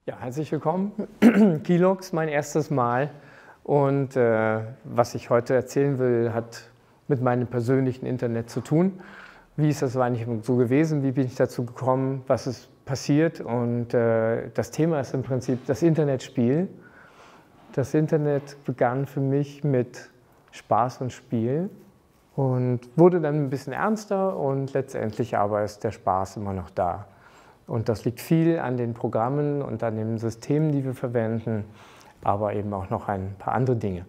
Ja, herzlich willkommen. Keyloggs, mein erstes Mal. Und was ich heute erzählen will, hat mit meinem persönlichen Internet zu tun. Wie ist das eigentlich so gewesen? Wie bin ich dazu gekommen? Was ist passiert? Und das Thema ist im Prinzip das Internetspiel. Das Internet begann für mich mit Spaß und Spiel und wurde dann ein bisschen ernster und letztendlich aber ist der Spaß immer noch da. Und das liegt viel an den Programmen und an den Systemen, die wir verwenden, aber eben auch noch ein paar andere Dinge.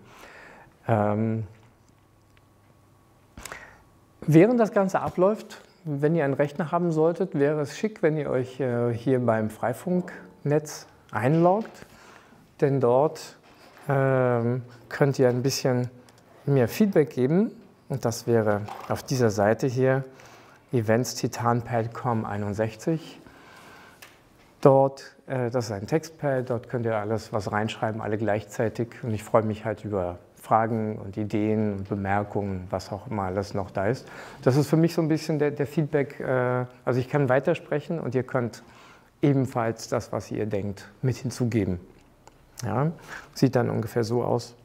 Während das Ganze abläuft, wenn ihr einen Rechner haben solltet, wäre es schick, wenn ihr euch hier beim Freifunknetz einloggt, denn dort könnt ihr ein bisschen mir Feedback geben. Und das wäre auf dieser Seite hier, Events TitanPad.com 61. Dort, das ist ein Textpad, dort könnt ihr alles was reinschreiben, alle gleichzeitig. Und ich freue mich halt über Fragen und Ideen und Bemerkungen, was auch immer alles noch da ist. Das ist für mich so ein bisschen der Feedback, also ich kann weitersprechen und ihr könnt ebenfalls das, was ihr denkt, mit hinzugeben. Ja, sieht dann ungefähr so aus.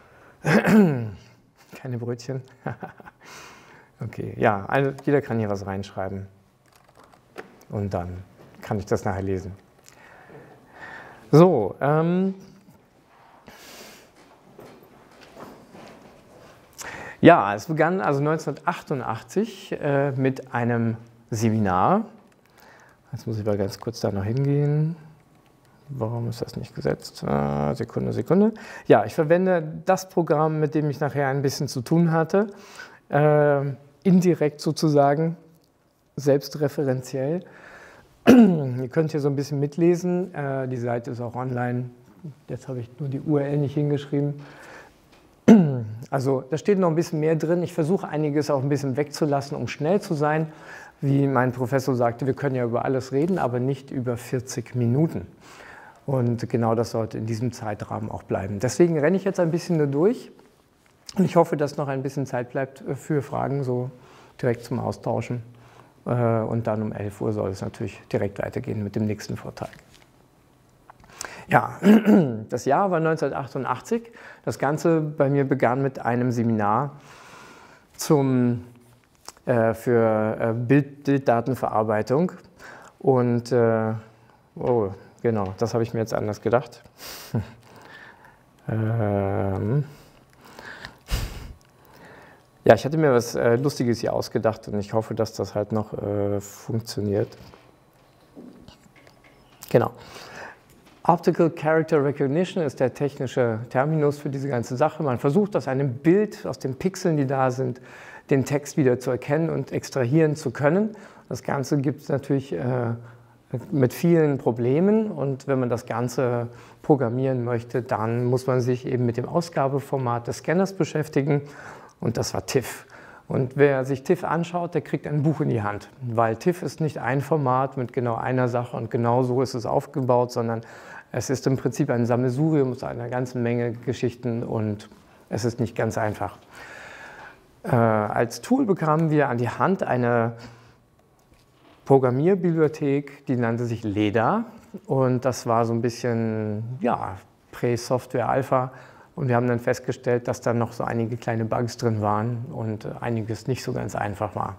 Keine Brötchen. Okay, ja, jeder kann hier was reinschreiben. Und dann kann ich das nachher lesen. So, ja, es begann also 1988 mit einem Seminar. Jetzt muss ich mal ganz kurz da noch hingehen. Warum ist das nicht gesetzt? Sekunde. Ja, ich verwende das Programm, mit dem ich nachher ein bisschen zu tun hatte, indirekt sozusagen, selbstreferenziell. Ihr könnt hier so ein bisschen mitlesen. Die Seite ist auch online. Jetzt habe ich nur die URL nicht hingeschrieben. Also da steht noch ein bisschen mehr drin. Ich versuche einiges auch ein bisschen wegzulassen, um schnell zu sein. Wie mein Professor sagte, wir können ja über alles reden, aber nicht über 40 Minuten. Und genau das sollte in diesem Zeitrahmen auch bleiben. Deswegen renne ich jetzt ein bisschen nur durch. Und ich hoffe, dass noch ein bisschen Zeit bleibt für Fragen, so direkt zum Austauschen. Und dann um 11 Uhr soll es natürlich direkt weitergehen mit dem nächsten Vortrag. Ja, das Jahr war 1988. Das Ganze bei mir begann mit einem Seminar für Bilddatenverarbeitung. Und, oh, genau, das habe ich mir jetzt anders gedacht. Ja, ich hatte mir was Lustiges hier ausgedacht und ich hoffe, dass das halt noch funktioniert. Genau. Optical Character Recognition ist der technische Terminus für diese ganze Sache. Man versucht aus einem Bild, aus den Pixeln, die da sind, den Text wieder zu erkennen und extrahieren zu können. Das Ganze gibt es natürlich mit vielen Problemen und wenn man das Ganze programmieren möchte, dann muss man sich eben mit dem Ausgabeformat des Scanners beschäftigen. Und das war TIFF. Und wer sich TIFF anschaut, der kriegt ein Buch in die Hand. Weil TIFF ist nicht ein Format mit genau einer Sache und genau so ist es aufgebaut, sondern es ist im Prinzip ein Sammelsurium aus einer ganzen Menge Geschichten und es ist nicht ganz einfach. Als Tool bekamen wir an die Hand eine Programmierbibliothek, die nannte sich LEDA. Und das war so ein bisschen, ja, Prä-Software-Alpha. Und wir haben dann festgestellt, dass da noch so einige kleine Bugs drin waren und einiges nicht so ganz einfach war.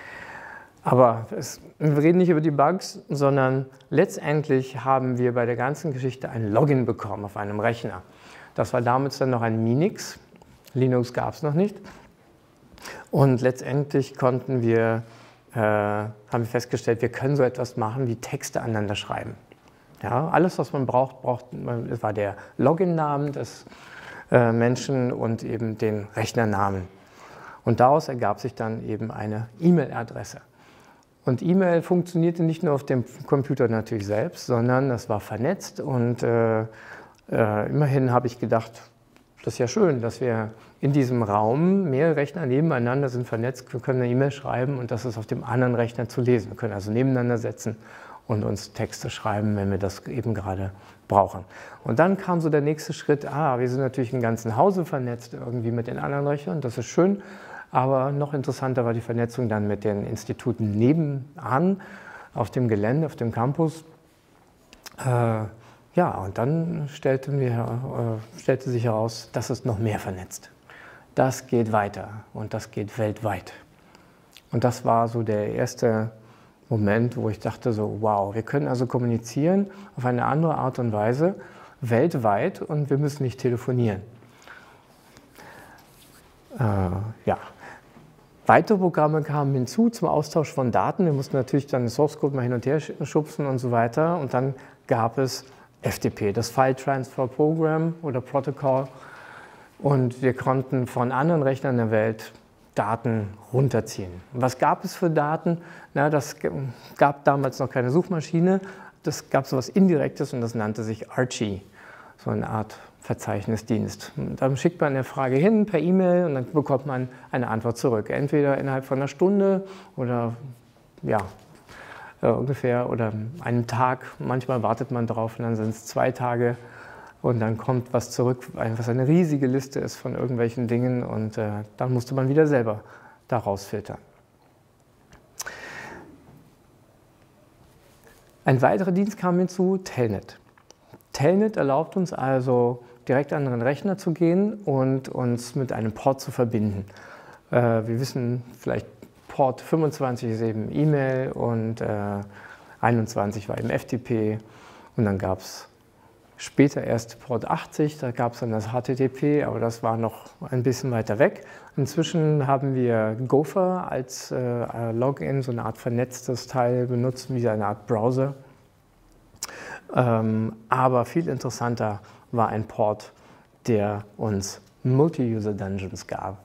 Aber wir reden nicht über die Bugs, sondern letztendlich haben wir bei der ganzen Geschichte ein Login bekommen auf einem Rechner. Das war damals dann noch ein Minix. Linux gab es noch nicht. Und letztendlich haben wir festgestellt, wir können so etwas machen wie Texte aneinander schreiben. Ja, alles, was man braucht, war der Login-Namen des Menschen und eben den Rechnernamen. Und daraus ergab sich dann eben eine E-Mail-Adresse. Und E-Mail funktionierte nicht nur auf dem Computer natürlich selbst, sondern das war vernetzt. Und immerhin habe ich gedacht, das ist ja schön, dass wir in diesem Raum mehrere Rechner nebeneinander sind vernetzt, wir können eine E-Mail schreiben und das ist auf dem anderen Rechner zu lesen. Wir können also nebeneinander setzen und uns Texte schreiben, wenn wir das eben gerade brauchen. Und dann kam so der nächste Schritt, wir sind natürlich im ganzen Hause vernetzt irgendwie mit den anderen Rechnern, das ist schön, aber noch interessanter war die Vernetzung dann mit den Instituten nebenan auf dem Gelände, auf dem Campus. Ja, und dann stellte sich heraus, das ist noch mehr vernetzt. Das geht weiter und das geht weltweit. Und das war so der erste Moment, wo ich dachte so, wow, wir können also kommunizieren auf eine andere Art und Weise weltweit und wir müssen nicht telefonieren. Ja. Weitere Programme kamen hinzu zum Austausch von Daten. Wir mussten natürlich dann den Source Code mal hin und her schubsen und so weiter. Und dann gab es FTP, das File Transfer Program oder Protocol. Und wir konnten von anderen Rechnern der Welt Daten runterziehen. Und was gab es für Daten? Na, das gab damals noch keine Suchmaschine. Das gab so etwas Indirektes und das nannte sich Archie, so eine Art Verzeichnisdienst. Dann schickt man eine Frage hin per E-Mail und dann bekommt man eine Antwort zurück. Entweder innerhalb von einer Stunde oder ja, ungefähr oder einem Tag. Manchmal wartet man drauf und dann sind es 2 Tage und dann kommt was zurück, was eine riesige Liste ist von irgendwelchen Dingen und dann musste man wieder selber daraus filtern. Ein weiterer Dienst kam hinzu, Telnet. Telnet erlaubt uns also, direkt an einen Rechner zu gehen und uns mit einem Port zu verbinden. Wir wissen vielleicht, Port 25 ist eben E-Mail und 21 war eben FTP und dann gab es später erst Port 80, da gab es dann das HTTP, aber das war noch ein bisschen weiter weg. Inzwischen haben wir Gopher als Login, so eine Art vernetztes Teil benutzt, wie eine Art Browser. Aber viel interessanter war ein Port, der uns Multi-User-Dungeons gab.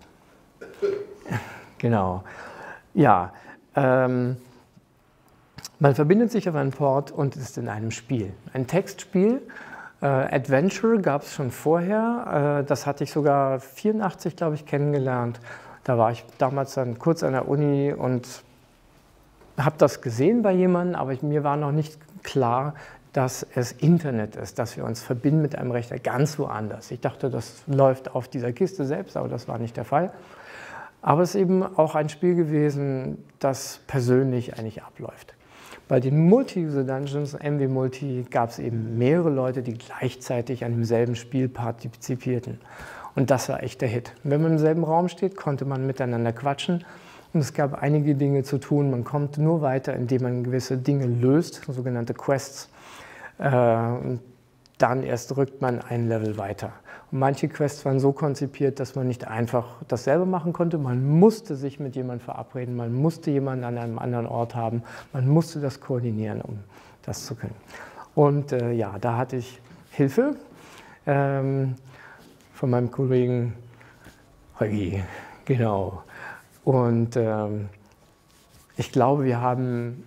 Genau. Ja, man verbindet sich auf einen Port und ist in einem Spiel. Ein Textspiel. Adventure gab es schon vorher. Das hatte ich sogar 1984, glaube ich, kennengelernt. Da war ich damals dann kurz an der Uni und habe das gesehen bei jemandem, aber mir war noch nicht klar, dass es Internet ist, dass wir uns verbinden mit einem Rechner ganz woanders. Ich dachte, das läuft auf dieser Kiste selbst, aber das war nicht der Fall. Aber es ist eben auch ein Spiel gewesen, das persönlich eigentlich abläuft. Bei den Multi-User-Dungeons, MW Multi, gab es eben mehrere Leute, die gleichzeitig an demselben Spiel partizipierten. Und das war echt der Hit. Wenn man im selben Raum steht, konnte man miteinander quatschen. Und es gab einige Dinge zu tun. Man kommt nur weiter, indem man gewisse Dinge löst, sogenannte Quests. Und dann erst rückt man ein Level weiter. Und manche Quests waren so konzipiert, dass man nicht einfach dasselbe machen konnte. Man musste sich mit jemandem verabreden, man musste jemanden an einem anderen Ort haben, man musste das koordinieren, um das zu können. Und ja, da hatte ich Hilfe von meinem Kollegen Holgi, genau. Und ich glaube, wir haben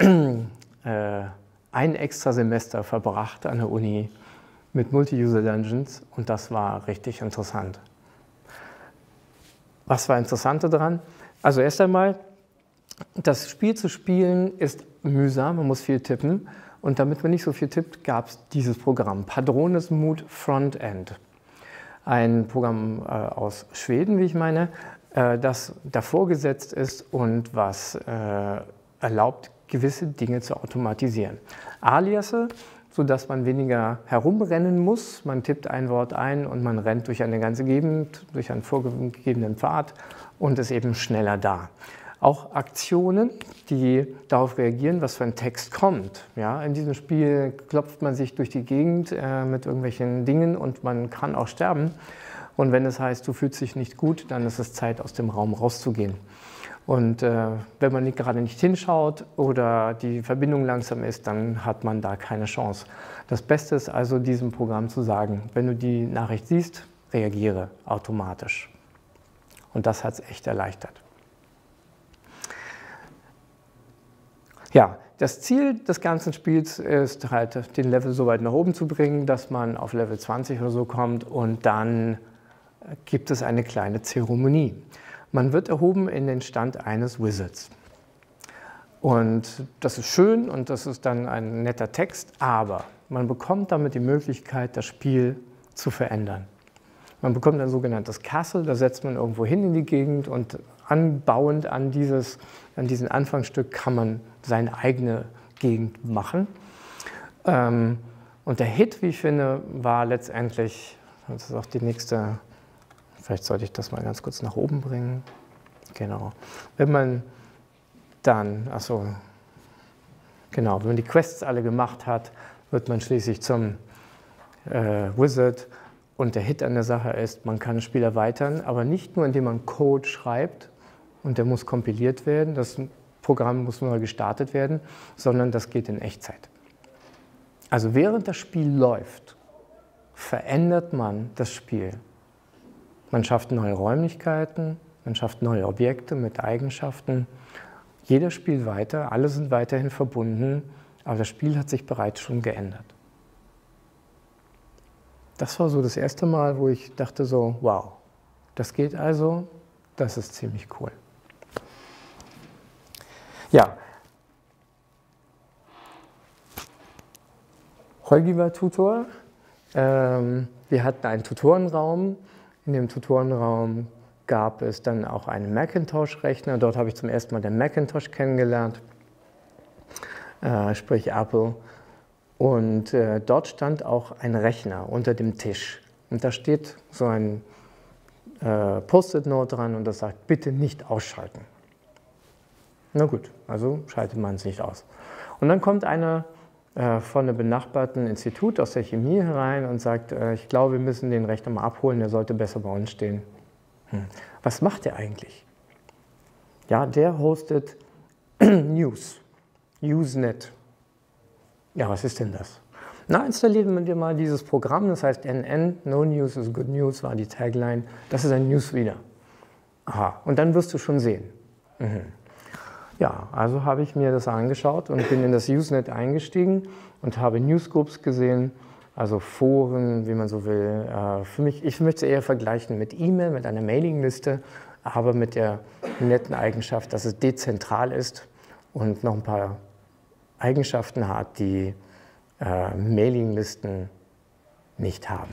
ein extra Semester verbracht an der Uni mit Multi-User-Dungeons und das war richtig interessant. Was war interessant daran? Also erst einmal, das Spiel zu spielen ist mühsam, man muss viel tippen und damit man nicht so viel tippt, gab es dieses Programm, Padrones Mood Frontend. Ein Programm aus Schweden, wie ich meine, das davor gesetzt ist und was erlaubt, gewisse Dinge zu automatisieren. Aliasse, sodass man weniger herumrennen muss. Man tippt ein Wort ein und man rennt durch eine ganze Gegend, durch einen vorgegebenen Pfad und ist eben schneller da. Auch Aktionen, die darauf reagieren, was für ein Text kommt. Ja, in diesem Spiel klopft man sich durch die Gegend mit irgendwelchen Dingen und man kann auch sterben. Und wenn es heißt, du fühlst dich nicht gut, dann ist es Zeit, aus dem Raum rauszugehen. Und wenn man gerade nicht hinschaut oder die Verbindung langsam ist, dann hat man da keine Chance. Das Beste ist also, diesem Programm zu sagen, wenn du die Nachricht siehst, reagiere automatisch. Und das hat es echt erleichtert. Ja, das Ziel des ganzen Spiels ist halt, den Level so weit nach oben zu bringen, dass man auf Level 20 oder so kommt und dann gibt es eine kleine Zeremonie. Man wird erhoben in den Stand eines Wizards. Und das ist schön und das ist dann ein netter Text, aber man bekommt damit die Möglichkeit, das Spiel zu verändern. Man bekommt ein sogenanntes Castle, da setzt man irgendwo hin in die Gegend und anbauend an diesen Anfangsstück kann man seine eigene Gegend machen. Und der Hit, wie ich finde, war letztendlich, das ist auch die nächste, vielleicht sollte ich das mal ganz kurz nach oben bringen. Genau. Wenn man dann, genau, wenn man die Quests alle gemacht hat, wird man schließlich zum Wizard. Und der Hit an der Sache ist, man kann das Spiel erweitern, aber nicht nur, indem man Code schreibt und der muss kompiliert werden, das Programm muss neu gestartet werden, sondern das geht in Echtzeit. Also während das Spiel läuft, verändert man das Spiel. Man schafft neue Räumlichkeiten, man schafft neue Objekte mit Eigenschaften. Jeder spielt weiter, alle sind weiterhin verbunden, aber das Spiel hat sich bereits schon geändert. Das war so das erste Mal, wo ich dachte so, wow, das geht also, das ist ziemlich cool. Ja, Holgi war Tutor. Wir hatten einen Tutorenraum. In dem Tutorenraum gab es dann auch einen Macintosh-Rechner. Dort habe ich zum ersten Mal den Macintosh kennengelernt, sprich Apple. Und dort stand auch ein Rechner unter dem Tisch. Und da steht so ein Post-it-Note dran und das sagt, bitte nicht ausschalten. Na gut, also schaltet man es nicht aus. Und dann kommt einer von einem benachbarten Institut aus der Chemie herein und sagt, ich glaube, wir müssen den Rechner mal abholen, der sollte besser bei uns stehen. Was macht der eigentlich? Ja, der hostet News, Usenet. Ja, was ist denn das? Na, installieren wir dir mal dieses Programm, das heißt NN, No News is Good News, war die Tagline. Das ist ein Newsreader. Aha, und dann wirst du schon sehen. Ja, also habe ich mir das angeschaut und bin in das Usenet eingestiegen und habe Newsgroups gesehen, also Foren, wie man so will. Für mich, ich möchte es eher vergleichen mit E-Mail, mit einer Mailingliste, aber mit der netten Eigenschaft, dass es dezentral ist und noch ein paar Eigenschaften hat, die Mailinglisten nicht haben.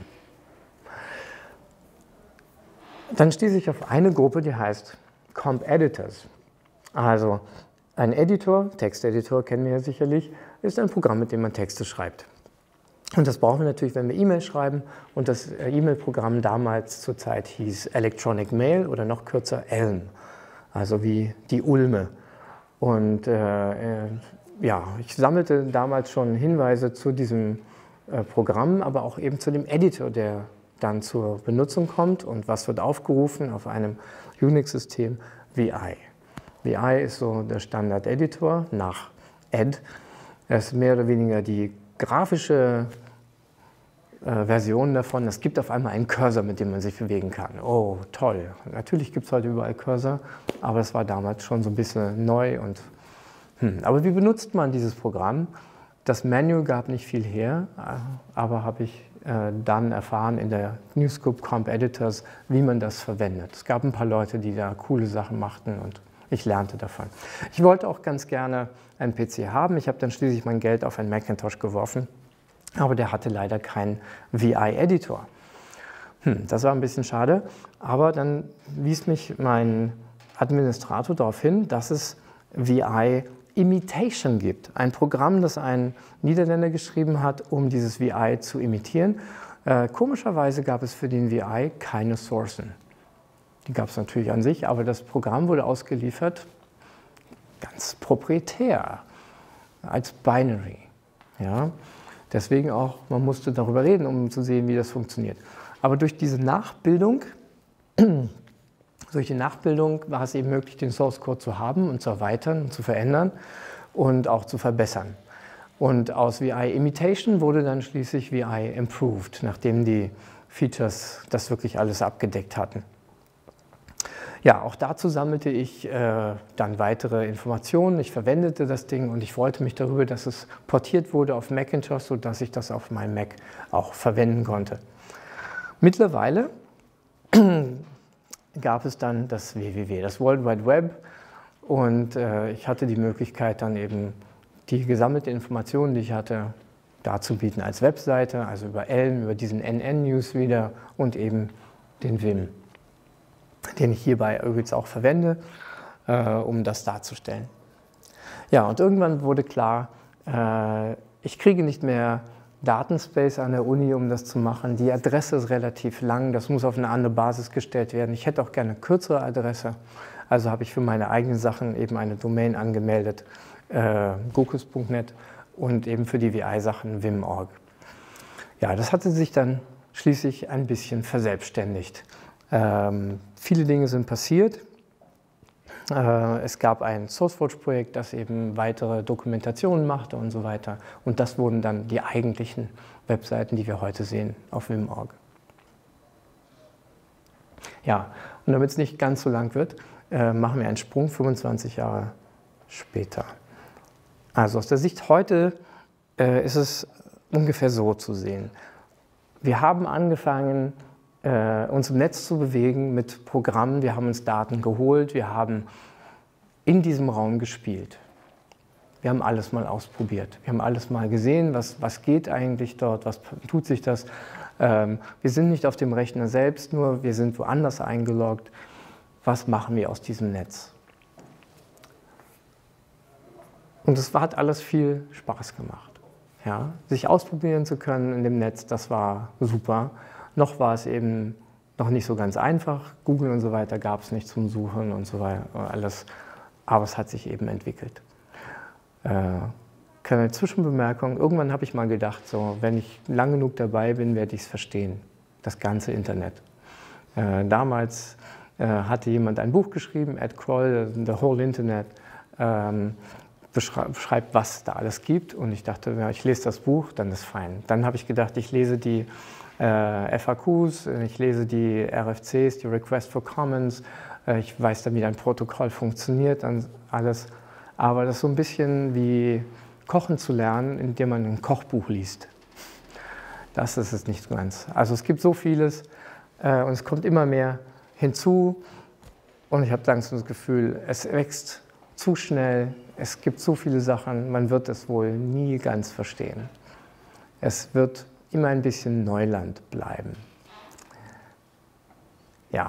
Dann stieß ich auf eine Gruppe, die heißt Comp Editors. Also ein Editor, Texteditor kennen wir ja sicherlich, ist ein Programm, mit dem man Texte schreibt. Und das brauchen wir natürlich, wenn wir E-Mail schreiben. Und das E-Mail-Programm damals zur Zeit hieß Electronic Mail oder noch kürzer Elm, also wie die Ulme. Und ja, ich sammelte damals schon Hinweise zu diesem Programm, aber auch eben zu dem Editor, der dann zur Benutzung kommt und was wird aufgerufen auf einem Unix-System, VI. VI ist so der Standard-Editor nach Ed. Er ist mehr oder weniger die grafische Version davon. Es gibt auf einmal einen Cursor, mit dem man sich bewegen kann. Oh, toll. Natürlich gibt es heute überall Cursor, aber es war damals schon so ein bisschen neu und aber wie benutzt man dieses Programm? Das Manual gab nicht viel her, aber habe ich dann erfahren in der Newsgroup Comp Editors, wie man das verwendet. Es gab ein paar Leute, die da coole Sachen machten und ich lernte davon. Ich wollte auch ganz gerne einen PC haben. Ich habe dann schließlich mein Geld auf einen Macintosh geworfen, aber der hatte leider keinen VI-Editor. Das war ein bisschen schade, aber dann wies mich mein Administrator darauf hin, dass es VI Imitation gibt. Ein Programm, das ein Niederländer geschrieben hat, um dieses VI zu imitieren. Komischerweise gab es für den VI keine Sourcen. Die gab es natürlich an sich, aber das Programm wurde ausgeliefert ganz proprietär, als Binary. Ja? Deswegen auch, man musste darüber reden, um zu sehen, wie das funktioniert. Aber durch diese Nachbildung, war es eben möglich, den Source Code zu haben und zu erweitern und zu verändern und auch zu verbessern. Und aus VI Imitation wurde dann schließlich VI Improved, nachdem die Features das wirklich alles abgedeckt hatten. Ja, auch dazu sammelte ich dann weitere Informationen. Ich verwendete das Ding und ich freute mich darüber, dass es portiert wurde auf Macintosh, sodass ich das auf meinem Mac auch verwenden konnte. Mittlerweile gab es dann das WWW, das World Wide Web, und ich hatte die Möglichkeit, dann eben die gesammelte Informationen, die ich hatte, darzubieten als Webseite, also über Elm, über diesen NN-Newsreader und eben den Vim, den ich hierbei übrigens auch verwende, um das darzustellen. Ja, und irgendwann wurde klar, ich kriege nicht mehr Datenspace an der Uni, um das zu machen. Die Adresse ist relativ lang, das muss auf eine andere Basis gestellt werden. Ich hätte auch gerne eine kürzere Adresse, also habe ich für meine eigenen Sachen eben eine Domain angemeldet, Gokus.net, und eben für die VI-Sachen Vim.org. Ja, das hatte sich dann schließlich ein bisschen verselbstständigt. Viele Dinge sind passiert. Es gab ein SourceForge-Projekt, das eben weitere Dokumentationen machte und so weiter. Und das wurden dann die eigentlichen Webseiten, die wir heute sehen, auf Vim.org. Ja, und damit es nicht ganz so lang wird, machen wir einen Sprung 25 Jahre später. Also aus der Sicht heute ist es ungefähr so zu sehen. Wir haben angefangen, uns im Netz zu bewegen mit Programmen, wir haben uns Daten geholt, wir haben in diesem Raum gespielt. Wir haben alles mal ausprobiert, wir haben alles mal gesehen, was geht eigentlich dort, was tut sich das. Wir sind nicht auf dem Rechner selbst, nur wir sind woanders eingeloggt. Was machen wir aus diesem Netz? Und es hat alles viel Spaß gemacht. Ja, sich ausprobieren zu können in dem Netz, das war super. Noch war es eben noch nicht so ganz einfach. Google und so weiter gab es nicht zum Suchen und so weiter, alles. Aber es hat sich eben entwickelt. Keine Zwischenbemerkung. Irgendwann habe ich mal gedacht, so, wenn ich lang genug dabei bin, werde ich es verstehen. Das ganze Internet. Damals hatte jemand ein Buch geschrieben, Ed Kroll, The Whole Internet, beschreibt, was da alles gibt. Und ich dachte, ja, ich lese das Buch, dann ist fein. Dann habe ich gedacht, ich lese die FAQs, ich lese die RFCs, die Request for Comments, ich weiß dann, wie ein Protokoll funktioniert, dann alles. Aber das ist so ein bisschen wie Kochen zu lernen, indem man ein Kochbuch liest. Das ist es nicht ganz. Also es gibt so vieles und es kommt immer mehr hinzu und ich habe langsam das Gefühl, es wächst zu schnell, es gibt so viele Sachen, man wird es wohl nie ganz verstehen. Es wird immer ein bisschen Neuland bleiben. Ja.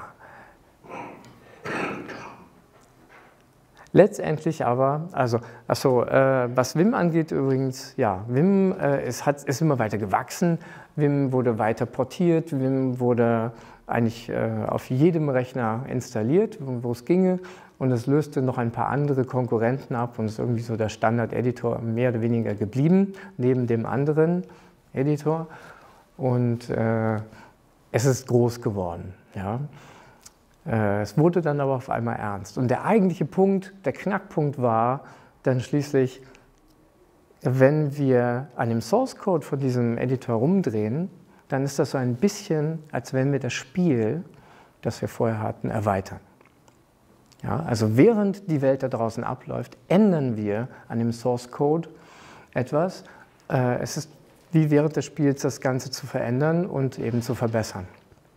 Letztendlich aber, was Vim angeht übrigens, ja, Vim ist immer weiter gewachsen, Vim wurde weiter portiert, Vim wurde eigentlich auf jedem Rechner installiert, wo es ginge, und es löste noch ein paar andere Konkurrenten ab und ist irgendwie so der Standard-Editor mehr oder weniger geblieben, neben dem anderen Editor, und es ist groß geworden. Ja. Es wurde dann aber auf einmal ernst. Und der eigentliche Punkt, der Knackpunkt war dann schließlich, wenn wir an dem Source Code von diesem Editor rumdrehen, dann ist das so ein bisschen, als wenn wir das Spiel, das wir vorher hatten, erweitern. Ja, also während die Welt da draußen abläuft, ändern wir an dem Source Code etwas. Es ist wie während des Spiels das Ganze zu verändern und eben zu verbessern.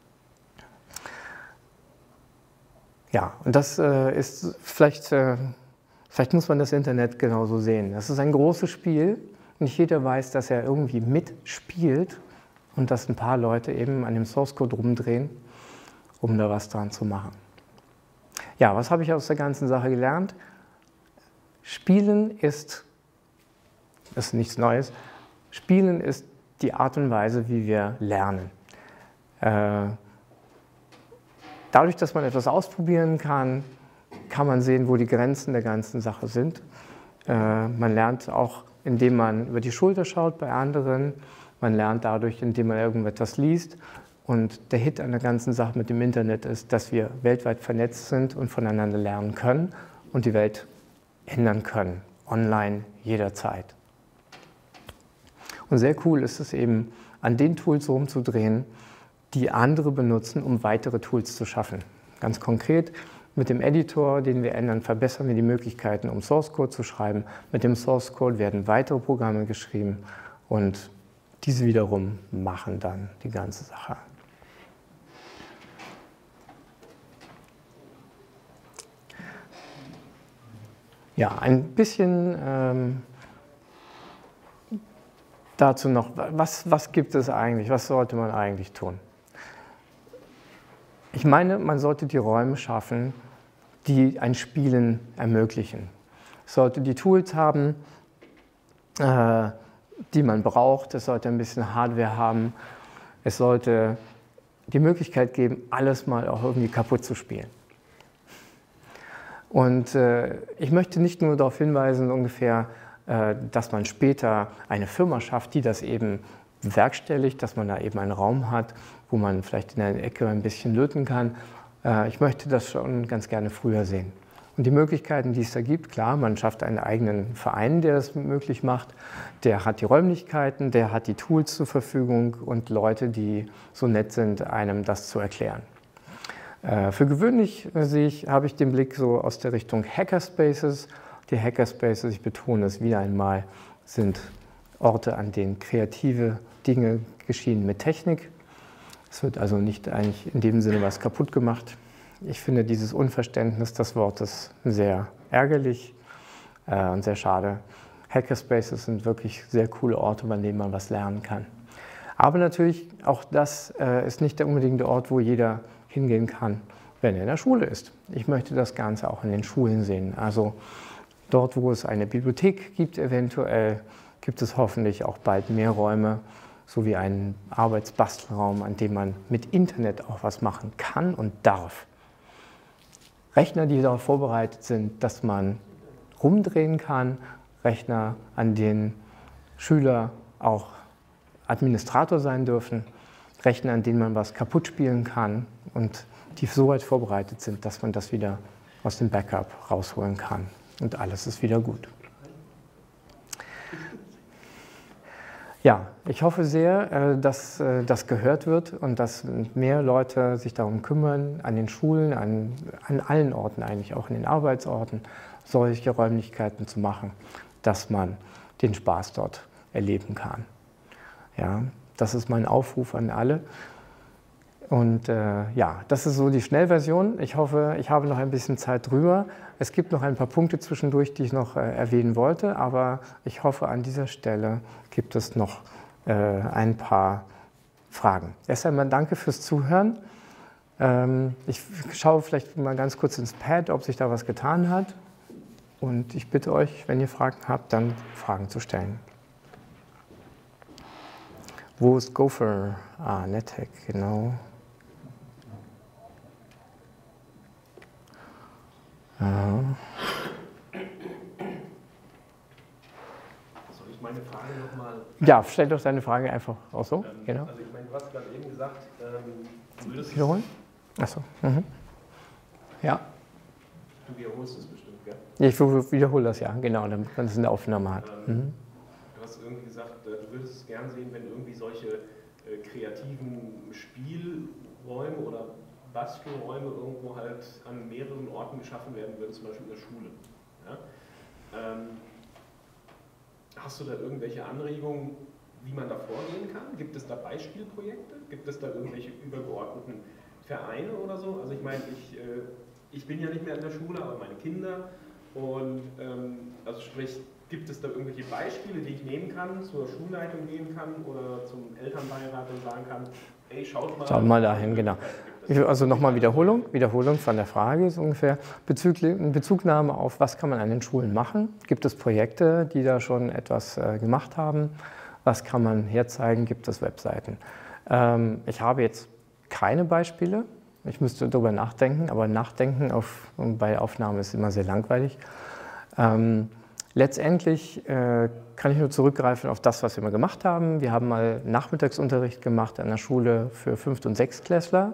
Ja, und das ist vielleicht muss man das Internet genauso sehen. Das ist ein großes Spiel. Nicht jeder weiß, dass er irgendwie mitspielt und dass ein paar Leute eben an dem Source Code rumdrehen, um da was dran zu machen. Ja, was habe ich aus der ganzen Sache gelernt? Spielen ist nichts Neues. Spielen ist die Art und Weise, wie wir lernen. Dadurch, dass man etwas ausprobieren kann, kann man sehen, wo die Grenzen der ganzen Sache sind. Man lernt auch, indem man über die Schulter schaut bei anderen. Man lernt dadurch, indem man irgendetwas liest. Und der Hit an der ganzen Sache mit dem Internet ist, dass wir weltweit vernetzt sind und voneinander lernen können und die Welt ändern können, online jederzeit. Und sehr cool ist es eben, an den Tools rumzudrehen, die andere benutzen, um weitere Tools zu schaffen. Ganz konkret, mit dem Editor, den wir ändern, verbessern wir die Möglichkeiten, um Source Code zu schreiben. Mit dem Source Code werden weitere Programme geschrieben und diese wiederum machen dann die ganze Sache. Ja, ein bisschen dazu noch, was gibt es eigentlich, was sollte man eigentlich tun? Ich meine, man sollte die Räume schaffen, die ein Spielen ermöglichen. Es sollte die Tools haben, die man braucht. Es sollte ein bisschen Hardware haben. Es sollte die Möglichkeit geben, alles mal auch irgendwie kaputt zu spielen. Und ich möchte nicht nur darauf hinweisen, ungefähr, dass man später eine Firma schafft, die das eben bewerkstelligt, dass man da eben einen Raum hat, wo man vielleicht in der Ecke ein bisschen löten kann. Ich möchte das schon ganz gerne früher sehen. Und die Möglichkeiten, die es da gibt, klar, man schafft einen eigenen Verein, der das möglich macht. Der hat die Räumlichkeiten, der hat die Tools zur Verfügung und Leute, die so nett sind, einem das zu erklären. Für gewöhnlich habe ich den Blick so aus der Richtung Hackerspaces. Die Hackerspaces, ich betone es wieder einmal, sind Orte, an denen kreative Dinge geschehen mit Technik. Es wird also nicht eigentlich in dem Sinne was kaputt gemacht. Ich finde dieses Unverständnis des Wortes sehr ärgerlich und sehr schade. Hackerspaces sind wirklich sehr coole Orte, an denen man was lernen kann. Aber natürlich, auch das ist nicht der unbedingte Ort, wo jeder hingehen kann, wenn er in der Schule ist. Ich möchte das Ganze auch in den Schulen sehen. Also dort, wo es eine Bibliothek gibt, eventuell gibt es hoffentlich auch bald mehr Räume, sowie einen Arbeitsbastelraum, an dem man mit Internet auch was machen kann und darf. Rechner, die darauf vorbereitet sind, dass man rumdrehen kann, Rechner, an denen Schüler auch Administrator sein dürfen, Rechner, an denen man was kaputt spielen kann und die so weit vorbereitet sind, dass man das wieder aus dem Backup rausholen kann und alles ist wieder gut. Ja, ich hoffe sehr, dass das gehört wird und dass mehr Leute sich darum kümmern, an den Schulen, an allen Orten eigentlich, auch in den Arbeitsorten, solche Räumlichkeiten zu machen, dass man den Spaß dort erleben kann. Ja, das ist mein Aufruf an alle. Und ja, das ist so die Schnellversion. Ich hoffe, ich habe noch ein bisschen Zeit drüber. Es gibt noch ein paar Punkte zwischendurch, die ich noch erwähnen wollte, aber ich hoffe, an dieser Stelle gibt es noch ein paar Fragen. Erst einmal danke fürs Zuhören. Ich schaue vielleicht mal ganz kurz ins Pad, ob sich da was getan hat. Und ich bitte euch, wenn ihr Fragen habt, dann Fragen zu stellen. Wo ist Gopher? Ah, NetHack, genau. Ja. Soll ich meine Frage nochmal? Ja, stell doch deine Frage einfach auch so. Genau. Also ich meine, du hast gerade eben gesagt, du würdest Wiederholen? Achso. Mhm. Ja. Du wiederholst es bestimmt, gell? Ich wiederhole das ja, genau, damit man es in der Aufnahme hat. Du hast irgendwie gesagt, du würdest es gern sehen, wenn irgendwie solche kreativen Spielräume oder Bastelräume irgendwo halt an mehreren Orten geschaffen werden würden, zum Beispiel in der Schule. Ja? Hast du da irgendwelche Anregungen, wie man da vorgehen kann? Gibt es da Beispielprojekte? Gibt es da irgendwelche übergeordneten Vereine oder so? Also ich meine, ich bin ja nicht mehr in der Schule, aber meine Kinder. Und also sprich, gibt es da irgendwelche Beispiele, die ich nehmen kann, zur Schulleitung gehen kann oder zum Elternbeirat und sagen kann, ey, schaut mal dahin, genau. Also nochmal Wiederholung von der Frage ist ungefähr, Bezugnahme auf, was kann man an den Schulen machen? Gibt es Projekte, die da schon etwas gemacht haben? Was kann man herzeigen? Gibt es Webseiten? Ich habe jetzt keine Beispiele. Ich müsste darüber nachdenken, aber Nachdenken bei Aufnahmen ist immer sehr langweilig. Letztendlich kann ich nur zurückgreifen auf das, was wir mal gemacht haben. Wir haben mal Nachmittagsunterricht gemacht an der Schule für 5. und 6. Klässler.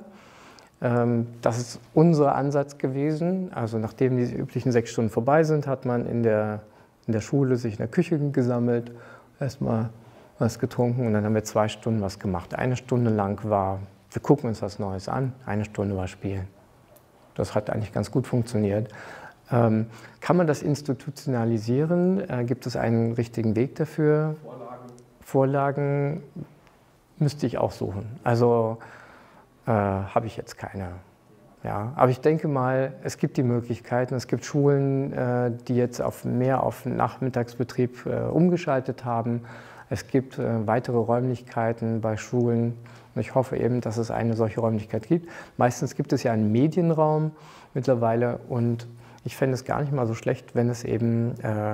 Das ist unser Ansatz gewesen. Also nachdem die üblichen 6 Stunden vorbei sind, hat man in der Schule sich in der Küche gesammelt, erstmal was getrunken und dann haben wir 2 Stunden was gemacht. 1 Stunde lang war, wir gucken uns was Neues an, 1 Stunde war Spielen. Das hat eigentlich ganz gut funktioniert. Kann man das institutionalisieren? Gibt es einen richtigen Weg dafür? Vorlagen müsste ich auch suchen. Also habe ich jetzt keine. Ja, aber ich denke mal, es gibt die Möglichkeiten. Es gibt Schulen, die jetzt mehr auf Nachmittagsbetrieb umgeschaltet haben. Es gibt weitere Räumlichkeiten bei Schulen. Und ich hoffe eben, dass es eine solche Räumlichkeit gibt. Meistens gibt es ja einen Medienraum mittlerweile und ich fände es gar nicht mal so schlecht, wenn es eben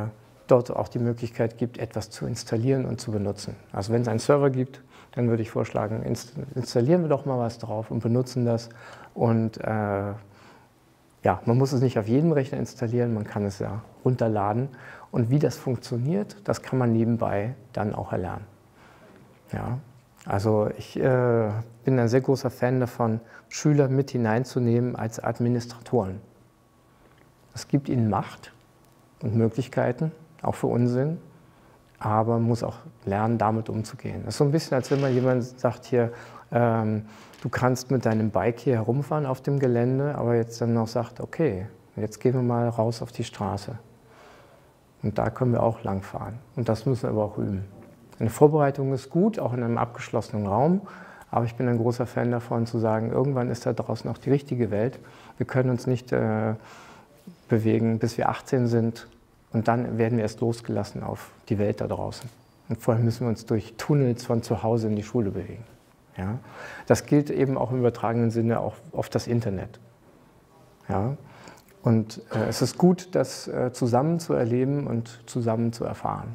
dort auch die Möglichkeit gibt, etwas zu installieren und zu benutzen. Also wenn es einen Server gibt, dann würde ich vorschlagen, installieren wir doch mal was drauf und benutzen das. Und ja, man muss es nicht auf jedem Rechner installieren, man kann es ja runterladen. Und wie das funktioniert, das kann man nebenbei dann auch erlernen. Ja, also ich bin ein sehr großer Fan davon, Schüler mit hineinzunehmen als Administratoren. Es gibt ihnen Macht und Möglichkeiten, auch für Unsinn, aber man muss auch lernen, damit umzugehen. Das ist so ein bisschen, als wenn man jemand sagt hier, du kannst mit deinem Bike hier herumfahren auf dem Gelände, aber jetzt dann noch sagt, okay, jetzt gehen wir mal raus auf die Straße. Und da können wir auch langfahren. Und das müssen wir aber auch üben. Eine Vorbereitung ist gut, auch in einem abgeschlossenen Raum, aber ich bin ein großer Fan davon zu sagen, irgendwann ist da draußen auch die richtige Welt. Wir können uns nicht bewegen, bis wir 18 sind und dann werden wir erst losgelassen auf die Welt da draußen. Und vorher müssen wir uns durch Tunnels von zu Hause in die Schule bewegen. Ja? Das gilt eben auch im übertragenen Sinne auch auf das Internet. Ja? Und es ist gut, das zusammen zu erleben und zusammen zu erfahren.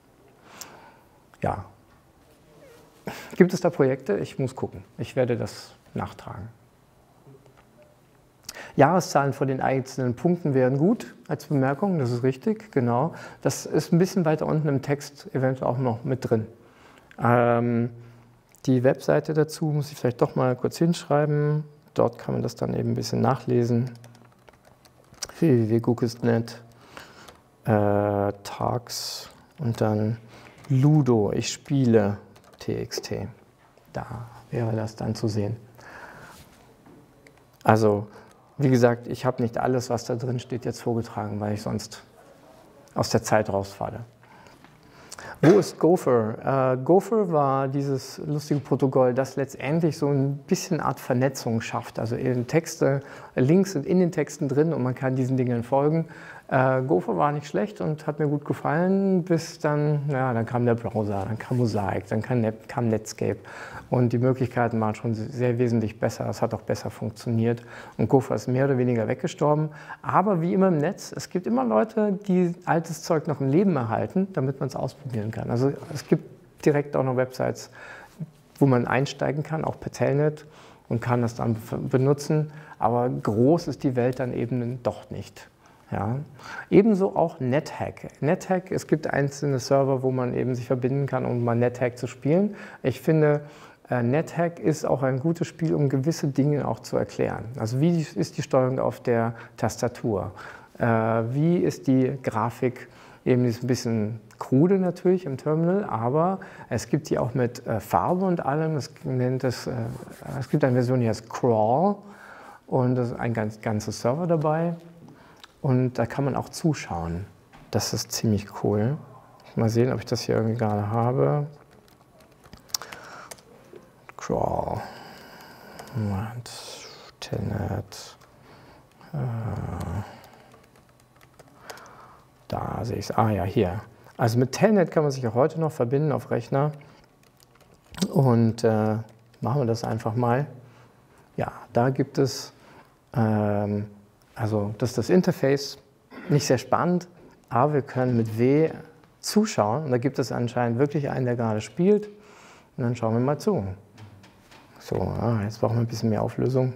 Ja. Gibt es da Projekte? Ich muss gucken. Ich werde das nachtragen. Jahreszahlen vor den einzelnen Punkten wären gut als Bemerkung, das ist richtig, genau. Das ist ein bisschen weiter unten im Text eventuell auch noch mit drin. Die Webseite dazu muss ich vielleicht doch mal kurz hinschreiben. Dort kann man das dann eben ein bisschen nachlesen. www.guckes.net, Tags und dann Ludo, ich spiele TXT. Da wäre das dann zu sehen. Also, wie gesagt, ich habe nicht alles, was da drin steht, jetzt vorgetragen, weil ich sonst aus der Zeit rausfalle. Wo ist Gopher? Gopher war dieses lustige Protokoll, das letztendlich so ein bisschen Art Vernetzung schafft. Also Texte, Links sind in den Texten drin und man kann diesen Dingen folgen. Gopher war nicht schlecht und hat mir gut gefallen, bis dann, ja, dann kam der Browser, dann kam Mosaic, dann kam Netscape. Und die Möglichkeiten waren schon sehr wesentlich besser, es hat auch besser funktioniert. Und Gopher ist mehr oder weniger weggestorben. Aber wie immer im Netz, es gibt immer Leute, die altes Zeug noch im Leben erhalten, damit man es ausprobieren kann. Also es gibt direkt auch noch Websites, wo man einsteigen kann, auch per Telnet, und kann das dann benutzen. Aber groß ist die Welt dann eben doch nicht. Ja. Ebenso auch NetHack. NetHack, es gibt einzelne Server, wo man eben sich verbinden kann, um mal NetHack zu spielen. Ich finde, NetHack ist auch ein gutes Spiel, um gewisse Dinge auch zu erklären. Also wie ist die Steuerung auf der Tastatur? Wie ist die Grafik? Eben ist ein bisschen krude natürlich im Terminal, aber es gibt die auch mit Farbe und allem. Es gibt eine Version, die heißt Crawl, und das ist ein ganzer Server dabei. Und da kann man auch zuschauen. Das ist ziemlich cool. Mal sehen, ob ich das hier irgendwie gerade habe. Crawl. Telnet. Da sehe ich es. Ah ja, hier. Also mit Telnet kann man sich auch heute noch verbinden auf Rechner. Und machen wir das einfach mal. Ja, da gibt es, also das ist das Interface, nicht sehr spannend, aber wir können mit W zuschauen. Und da gibt es anscheinend wirklich einen, der gerade spielt. Und dann schauen wir mal zu. So, jetzt brauchen wir ein bisschen mehr Auflösung.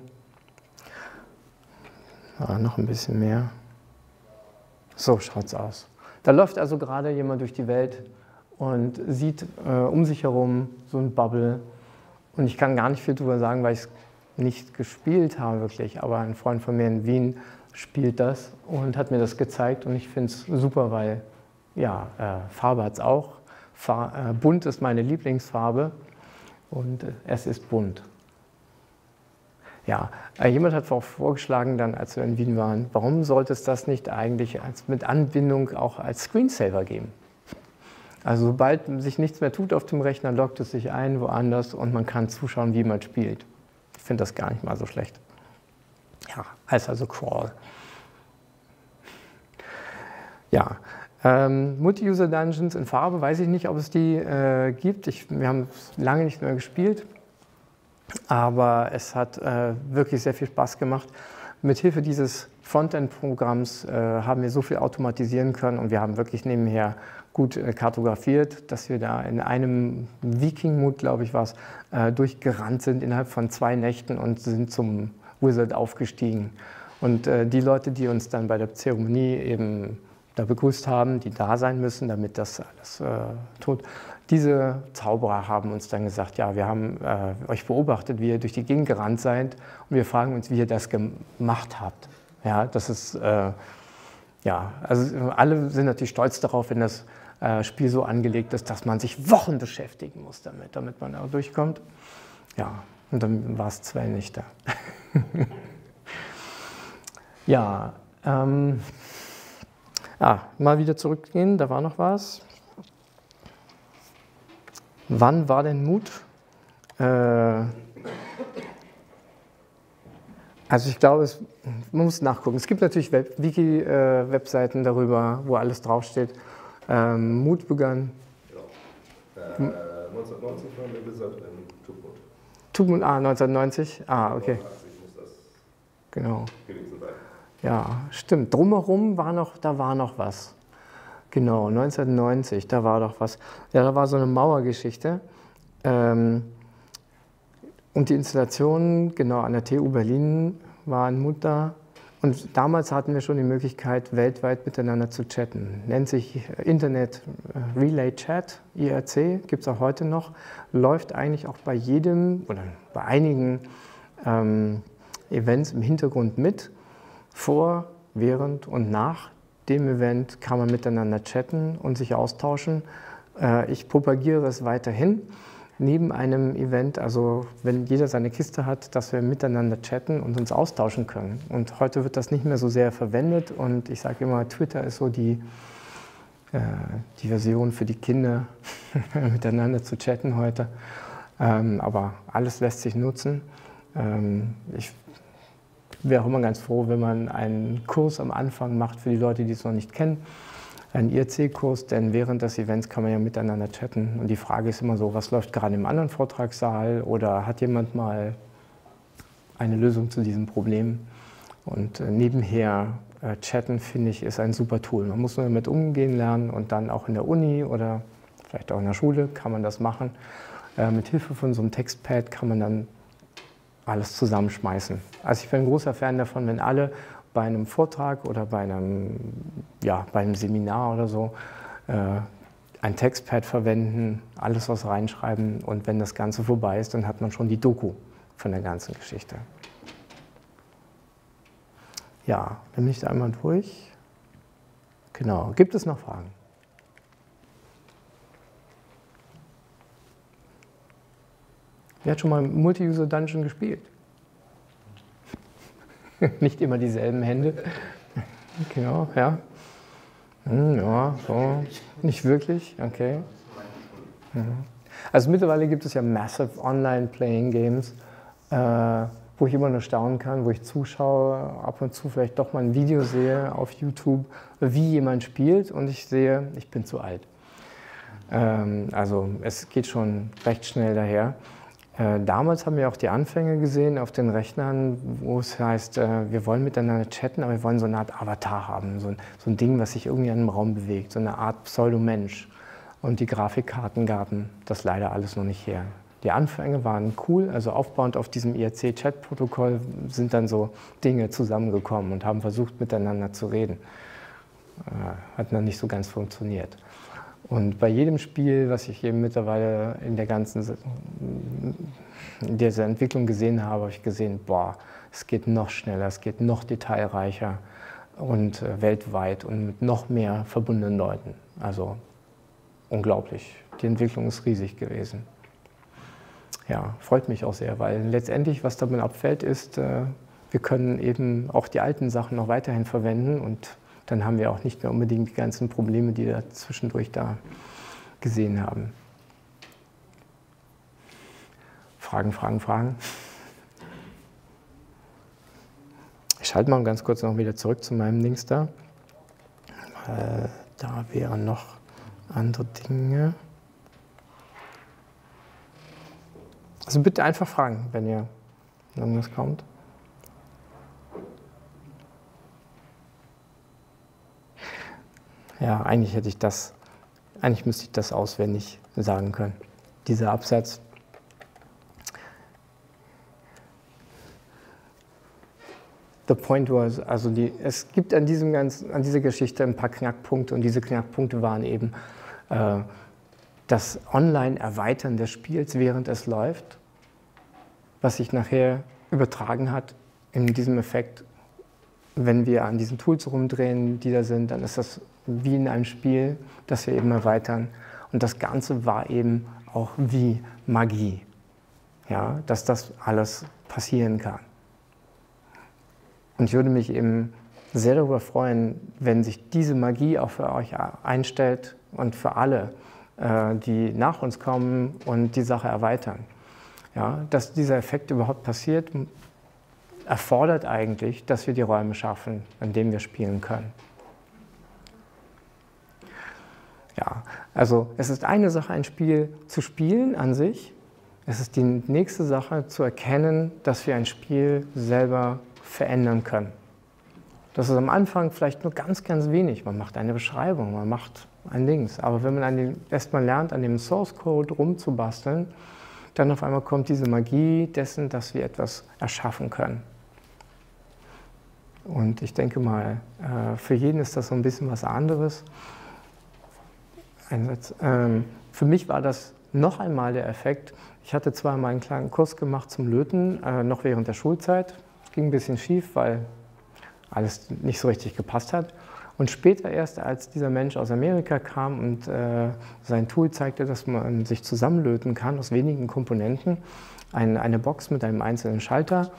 Noch ein bisschen mehr. So schaut's aus. Da läuft also gerade jemand durch die Welt und sieht um sich herum so ein Bubble. Und ich kann gar nicht viel darüber sagen, weil ich es nicht gespielt habe wirklich. Aber ein Freund von mir in Wien spielt das und hat mir das gezeigt. Und ich finde es super, weil ja, Farbe hat es auch. Bunt ist meine Lieblingsfarbe und es ist bunt. Ja, jemand hat auch vorgeschlagen, dann, als wir in Wien waren, warum sollte es das nicht eigentlich mit Anbindung auch als Screensaver geben? Also sobald sich nichts mehr tut auf dem Rechner, loggt es sich ein woanders und man kann zuschauen, wie man spielt. Ich finde das gar nicht mal so schlecht. Ja, heißt also Crawl. Ja, Multi-User-Dungeons in Farbe, weiß ich nicht, ob es die gibt. Wir haben es lange nicht mehr gespielt. Aber es hat wirklich sehr viel Spaß gemacht. Mithilfe dieses Frontend-Programms haben wir so viel automatisieren können und wir haben wirklich nebenher gut kartografiert, dass wir da in einem Viking-Mood, glaube ich, war es, durchgerannt sind innerhalb von 2 Nächten und sind zum Wizard aufgestiegen. Und die Leute, die uns dann bei der Zeremonie eben da begrüßt haben, die da sein müssen, damit das alles tut, diese Zauberer haben uns dann gesagt, ja, wir haben euch beobachtet, wie ihr durch die Gegend gerannt seid und wir fragen uns, wie ihr das gemacht habt. Ja, das ist, ja, also alle sind natürlich stolz darauf, wenn das Spiel so angelegt ist, dass man sich Wochen beschäftigen muss damit man auch durchkommt. Ja, und dann war es 2 Nächte. Ja, mal wieder zurückgehen, da war noch was. Wann war denn Mut? Also ich glaube, man muss nachgucken. Es gibt natürlich Wiki-Webseiten darüber, wo alles draufsteht. Mut begann. Genau. 1990 waren wir Wizard in Tubmund. Tubmund, 1990? Okay. 89 muss das genau. gewesen sein. Ja, stimmt. Drumherum da war noch was. Genau, 1990, da war doch was. Ja, da war so eine Mauergeschichte. Und die Installationen, genau, an der TU Berlin waren Mut da. Und damals hatten wir schon die Möglichkeit, weltweit miteinander zu chatten. Nennt sich Internet Relay Chat, IRC, gibt es auch heute noch. Läuft eigentlich auch bei jedem oder bei einigen Events im Hintergrund mit. Vor, während und nach dem Event kann man miteinander chatten und sich austauschen. Ich propagiere es weiterhin. Neben einem Event, also wenn jeder seine Kiste hat, dass wir miteinander chatten und uns austauschen können. Und heute wird das nicht mehr so sehr verwendet und ich sage immer, Twitter ist so die Version für die Kinder, miteinander zu chatten heute. Aber alles lässt sich nutzen. Ich wäre auch immer ganz froh, wenn man einen Kurs am Anfang macht für die Leute, die es noch nicht kennen. Ein IRC-Kurs, denn während des Events kann man ja miteinander chatten. Und die Frage ist immer so, was läuft gerade im anderen Vortragssaal oder hat jemand mal eine Lösung zu diesem Problem? Und nebenher chatten, finde ich, ist ein super Tool. Man muss nur damit umgehen lernen und dann auch in der Uni oder vielleicht auch in der Schule kann man das machen. Mit Hilfe von so einem Textpad kann man dann alles zusammenschmeißen. Also ich bin ein großer Fan davon, wenn alle bei einem Vortrag oder bei einem Seminar oder so ein Textpad verwenden, alles was reinschreiben und wenn das Ganze vorbei ist, dann hat man schon die Doku von der ganzen Geschichte. Ja, dann bin ich da einmal durch. Genau, gibt es noch Fragen? Wer hat schon mal Multi-User-Dungeon gespielt? Nicht immer dieselben Hände. Genau, ja. Ja, so. Nicht wirklich, okay. Also mittlerweile gibt es ja massive Online-Playing-Games, wo ich immer nur staunen kann, wo ich zuschaue, ab und zu vielleicht doch mal ein Video sehe auf YouTube, wie jemand spielt und ich sehe, ich bin zu alt. Also es geht schon recht schnell daher. Damals haben wir auch die Anfänge gesehen auf den Rechnern, wo es heißt, wir wollen miteinander chatten, aber wir wollen so eine Art Avatar haben, so ein Ding, was sich irgendwie in einem Raum bewegt, so eine Art Pseudomensch. Und die Grafikkarten gaben das leider alles noch nicht her. Die Anfänge waren cool, also aufbauend auf diesem IRC-Chat-Protokoll sind dann so Dinge zusammengekommen und haben versucht, miteinander zu reden. Hat noch nicht so ganz funktioniert. Und bei jedem Spiel, was ich eben mittlerweile in dieser Entwicklung gesehen habe ich gesehen, boah, es geht noch schneller, es geht noch detailreicher und weltweit und mit noch mehr verbundenen Leuten. Also unglaublich. Die Entwicklung ist riesig gewesen. Ja, freut mich auch sehr, weil letztendlich, was damit abfällt, ist, wir können eben auch die alten Sachen noch weiterhin verwenden und dann haben wir auch nicht mehr unbedingt die ganzen Probleme, die wir zwischendurch da gesehen haben. Fragen, Fragen, Fragen? Ich schalte mal ganz kurz noch wieder zurück zu meinem Dings da. Da wären noch andere Dinge. Also bitte einfach fragen, wenn ihr irgendwas kommt. Ja, eigentlich müsste ich das auswendig sagen können. Dieser Absatz. The point was, also es gibt an dieser Geschichte ein paar Knackpunkte und diese Knackpunkte waren eben das Online-Erweitern des Spiels, während es läuft, was sich nachher übertragen hat in diesem Effekt. Wenn wir an diesen Tools rumdrehen, die da sind, dann ist das wie in einem Spiel, das wir eben erweitern. Und das Ganze war eben auch wie Magie, ja, dass das alles passieren kann. Und ich würde mich eben sehr darüber freuen, wenn sich diese Magie auch für euch einstellt und für alle, die nach uns kommen und die Sache erweitern. Ja, dass dieser Effekt überhaupt passiert, erfordert eigentlich, dass wir die Räume schaffen, in denen wir spielen können. Ja, also es ist eine Sache, ein Spiel zu spielen an sich. Es ist die nächste Sache, zu erkennen, dass wir ein Spiel selber verändern können. Das ist am Anfang vielleicht nur ganz, ganz wenig. Man macht eine Beschreibung, man macht ein Dings. Aber wenn man erstmal lernt, an dem Source Code rumzubasteln, dann auf einmal kommt diese Magie dessen, dass wir etwas erschaffen können. Und ich denke mal, für jeden ist das so ein bisschen was anderes. Für mich war das noch einmal der Effekt. Ich hatte zwar mal einen kleinen Kurs gemacht zum Löten, noch während der Schulzeit. Ging ein bisschen schief, weil alles nicht so richtig gepasst hat. Und später erst, als dieser Mensch aus Amerika kam und sein Tool zeigte, dass man sich zusammenlöten kann aus wenigen Komponenten, eine Box mit einem einzelnen Schalter,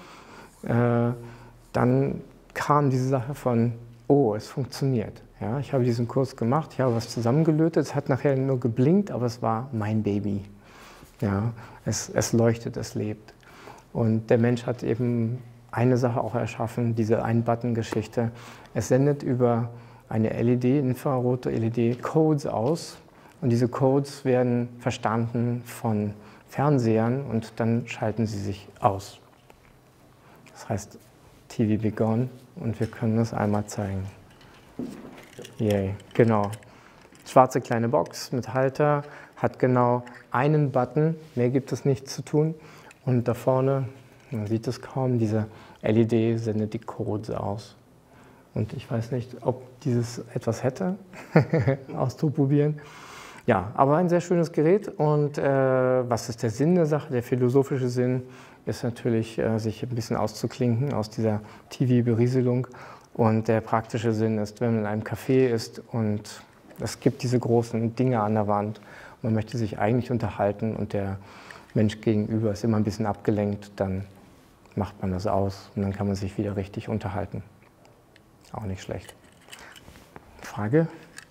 dann kam diese Sache von, oh, es funktioniert. Ja, ich habe diesen Kurs gemacht, ich habe was zusammengelötet, es hat nachher nur geblinkt, aber es war mein Baby. Ja, es leuchtet, es lebt. Und der Mensch hat eben eine Sache auch erschaffen, diese Ein-Button-Geschichte. Es sendet über eine LED, infrarote LED, Codes aus und diese Codes werden verstanden von Fernsehern und dann schalten sie sich aus. Das heißt TV begun und wir können das einmal zeigen. Yay, genau. Schwarze kleine Box mit Halter, hat genau einen Button, mehr gibt es nicht zu tun und da vorne, man sieht es kaum, diese LED sendet die Codes aus. Und ich weiß nicht, ob dieses etwas hätte, auszuprobieren. Ja, aber ein sehr schönes Gerät. Und was ist der Sinn der Sache? Der philosophische Sinn ist natürlich, sich ein bisschen auszuklinken aus dieser TV-Berieselung. Und der praktische Sinn ist, wenn man in einem Café ist und es gibt diese großen Dinge an der Wand, man möchte sich eigentlich unterhalten und der Mensch gegenüber ist immer ein bisschen abgelenkt, dann macht man das aus und dann kann man sich wieder richtig unterhalten. Auch nicht schlecht. Frage?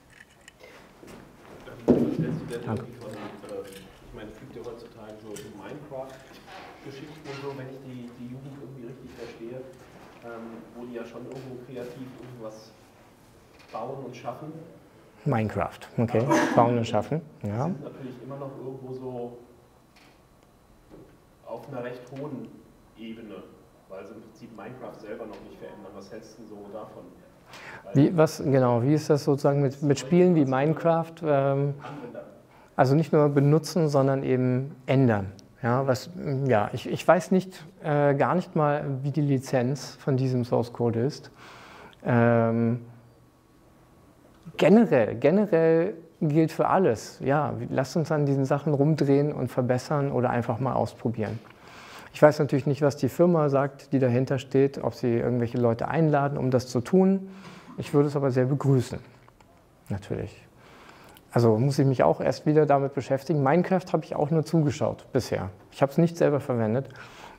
Was hältst du denn irgendwie von, ich meine, es gibt ja heutzutage so Minecraft-Geschichten und so, wenn ich die Jugend irgendwie richtig verstehe, wo die ja schon irgendwo kreativ irgendwas bauen und schaffen. Minecraft, okay. Bauen und schaffen, ja. Die sind natürlich immer noch irgendwo so auf einer recht hohen Ebene, weil sie im Prinzip Minecraft selber noch nicht verändern. Was hältst du so davon? Wie ist das sozusagen mit Spielen wie Minecraft? Also nicht nur benutzen, sondern eben ändern. Ja, ich weiß gar nicht mal, wie die Lizenz von diesem Source Code ist. Generell gilt für alles. Ja, lasst uns an diesen Sachen rumdrehen und verbessern oder einfach mal ausprobieren. Ich weiß natürlich nicht, was die Firma sagt, die dahinter steht, ob sie irgendwelche Leute einladen, um das zu tun. Ich würde es aber sehr begrüßen, natürlich. Also muss ich mich auch erst wieder damit beschäftigen. Minecraft habe ich auch nur zugeschaut bisher. Ich habe es nicht selber verwendet.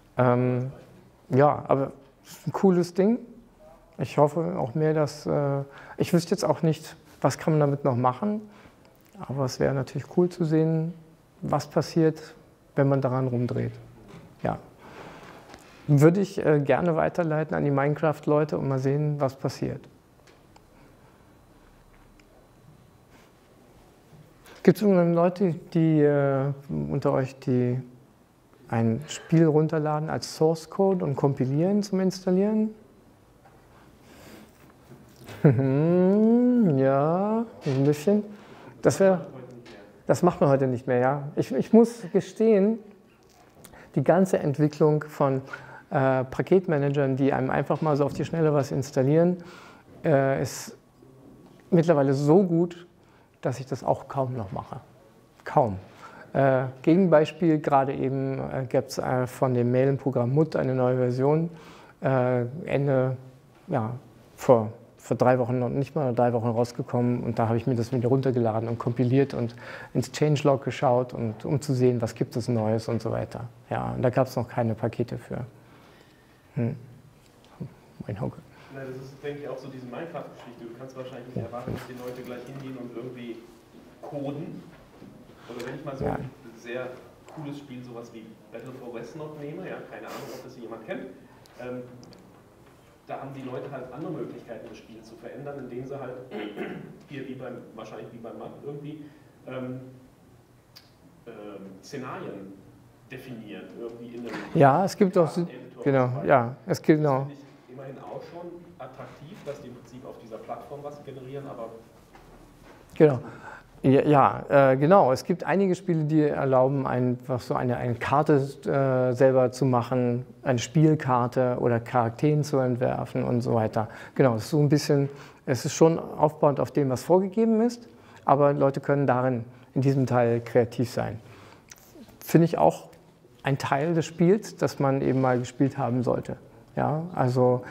Ja, aber es ist ein cooles Ding. Ich hoffe auch mehr, dass... ich wüsste jetzt auch nicht, was kann man damit noch machen. Aber es wäre natürlich cool zu sehen, was passiert, wenn man daran rumdreht. Ja. Würde ich gerne weiterleiten an die Minecraft-Leute und mal sehen, was passiert. Gibt es Leute, die unter euch, die ein Spiel runterladen als Source Code und kompilieren zum Installieren? Ja, ein bisschen. Das macht man heute nicht mehr, ja. Ich muss gestehen, die ganze Entwicklung von Paketmanagern, die einem einfach mal so auf die Schnelle was installieren, ist mittlerweile so gut, dass ich das auch kaum noch mache. Kaum. Gegenbeispiel, gerade eben gibt es von dem Mailenprogramm Mut eine neue Version. Vor 3 Wochen, noch nicht mal 3 Wochen rausgekommen, und da habe ich mir das wieder runtergeladen und kompiliert und ins Changelog geschaut, um zu sehen, was gibt es Neues und so weiter. Ja, und da gab es noch keine Pakete für. Mein Hauke. Na, das ist, denke ich, auch so diese Minecraft-Geschichte. Du kannst wahrscheinlich nicht erwarten, dass die Leute gleich hingehen und irgendwie coden. Oder wenn ich mal so ein sehr cooles Spiel, sowas wie Battle for Westnot nehme, ja, keine Ahnung, ob das jemand kennt, da haben die Leute halt andere Möglichkeiten, das Spiel zu verändern, indem sie halt, hier wahrscheinlich wie beim Mann irgendwie, Szenarien definieren, irgendwie in einem Ja, es gibt auch, genau, ja, es gibt Das noch. finde ich immerhin auch schon attraktiv, dass die im Prinzip auf dieser Plattform was generieren, aber Genau. Ja, genau. Es gibt einige Spiele, die erlauben, einfach so eine Karte selber zu machen, eine Spielkarte oder Charakteren zu entwerfen und so weiter. Genau, es ist so ein bisschen, es ist schon aufbauend auf dem, was vorgegeben ist, aber Leute können darin, in diesem Teil kreativ sein. Finde ich auch ein Teil des Spiels, das man eben mal gespielt haben sollte. Ja, also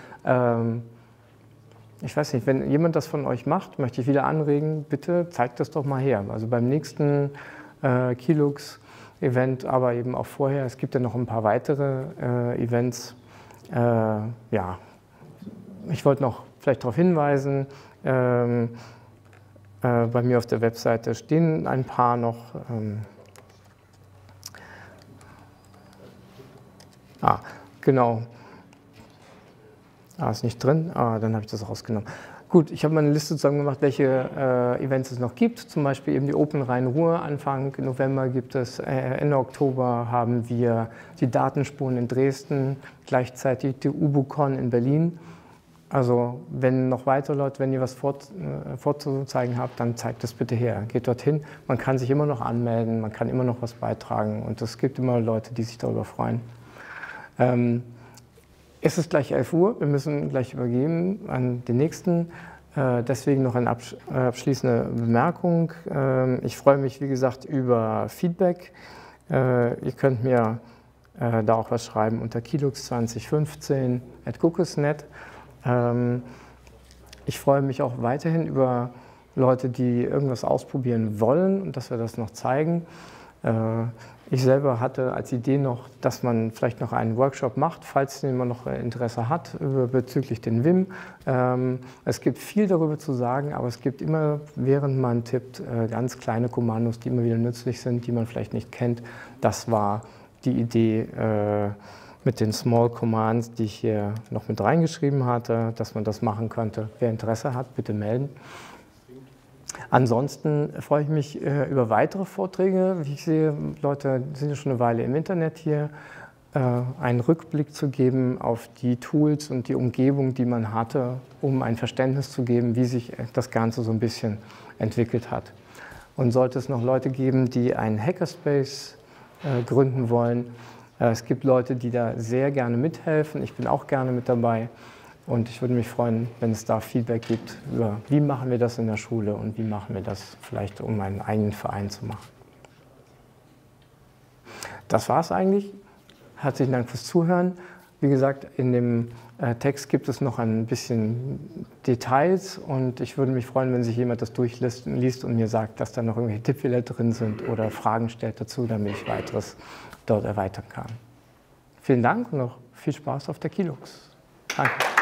ich weiß nicht, wenn jemand das von euch macht, möchte ich wieder anregen, bitte zeigt das doch mal her. Also beim nächsten Kilux-Event, aber eben auch vorher. Es gibt ja noch ein paar weitere Events. Ja, ich wollte noch vielleicht darauf hinweisen, bei mir auf der Webseite stehen ein paar noch. Genau. Ist nicht drin, dann habe ich das rausgenommen. Gut, ich habe mal eine Liste zusammen gemacht, welche Events es noch gibt. Zum Beispiel eben die Open Rhein-Ruhr. Anfang November gibt es, Ende Oktober haben wir die Datenspuren in Dresden, gleichzeitig die UbuCon in Berlin. Also wenn noch weitere Leute, wenn ihr was vorzuzeigen habt, dann zeigt es bitte her. Geht dorthin, man kann sich immer noch anmelden, man kann immer noch was beitragen, und es gibt immer Leute, die sich darüber freuen. Es ist gleich 11 Uhr, wir müssen gleich übergeben an den Nächsten. Deswegen noch eine abschließende Bemerkung. Ich freue mich, wie gesagt, über Feedback. Ihr könnt mir da auch was schreiben unter kilux2015@cookies.net. Ich freue mich auch weiterhin über Leute, die irgendwas ausprobieren wollen und dass wir das noch zeigen. Ich selber hatte als Idee noch, dass man vielleicht noch einen Workshop macht, falls jemand noch Interesse hat bezüglich den Vim. Es gibt viel darüber zu sagen, aber es gibt immer, während man tippt, ganz kleine Kommandos, die immer wieder nützlich sind, die man vielleicht nicht kennt. Das war die Idee mit den Small Commands, die ich hier noch mit reingeschrieben hatte, dass man das machen könnte. Wer Interesse hat, bitte melden. Ansonsten freue ich mich über weitere Vorträge. Wie ich sehe, Leute sind ja schon eine Weile im Internet hier, einen Rückblick zu geben auf die Tools und die Umgebung, die man hatte, um ein Verständnis zu geben, wie sich das Ganze so ein bisschen entwickelt hat. Und sollte es noch Leute geben, die einen Hackerspace gründen wollen, es gibt Leute, die da sehr gerne mithelfen. Ich bin auch gerne mit dabei. Und ich würde mich freuen, wenn es da Feedback gibt über, wie machen wir das in der Schule und wie machen wir das vielleicht, um einen eigenen Verein zu machen. Das war es eigentlich. Herzlichen Dank fürs Zuhören. Wie gesagt, in dem Text gibt es noch ein bisschen Details, und ich würde mich freuen, wenn sich jemand das durchliest und mir sagt, dass da noch irgendwelche Tippfehler drin sind oder Fragen stellt dazu, damit ich weiteres dort erweitern kann. Vielen Dank und noch viel Spaß auf der Kilux. Danke.